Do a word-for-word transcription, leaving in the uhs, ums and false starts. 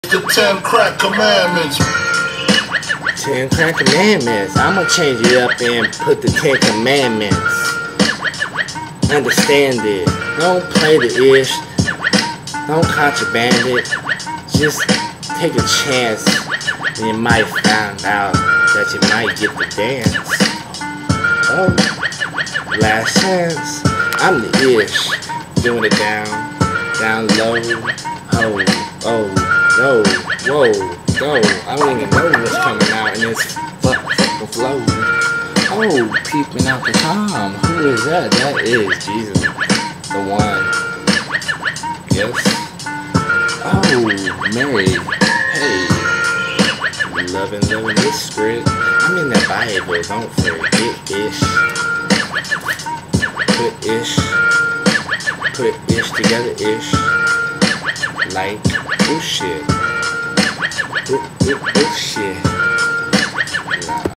The ten crack commandments. Ten crack commandments. I'ma change it up and put the ten commandments. Understand it. Don't play the ish. Don't contraband it. Just take a chance and you might find out that you might get the dance. Oh, last chance. I'm the ish. Doing it down, down low. Oh, oh, no, whoa, go. I don't even know what's coming out in this fuck, fucking flow. Oh, peeping out the calm. Who is that? That is Jesus, the one. Yes. Oh, Mary. Hey. Loving, loving this script. I'm in the Bible. Don't forget ish. Put ish. Put ish together ish. Like, oh shit. Oh, oh, oh shit.